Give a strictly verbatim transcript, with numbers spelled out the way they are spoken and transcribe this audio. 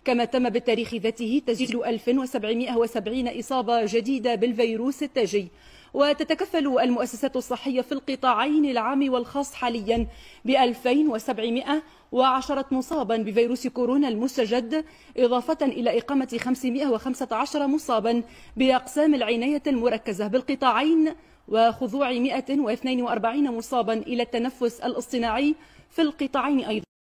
كما تم بالتاريخ ذاته تسجيل ألف وسبعمائة وسبعين إصابة جديدة بالفيروس التاجي. وتتكفل المؤسسات الصحية في القطاعين العام والخاص حاليا ب ألفين وسبعمائة وعشرة مصابا بفيروس كورونا المستجد، إضافة إلى إقامة خمسمائة وخمسة عشر مصابا بأقسام العناية المركزة بالقطاعين، وخضوع مائة واثنين وأربعين مصابا إلى التنفس الاصطناعي في القطاعين أيضا.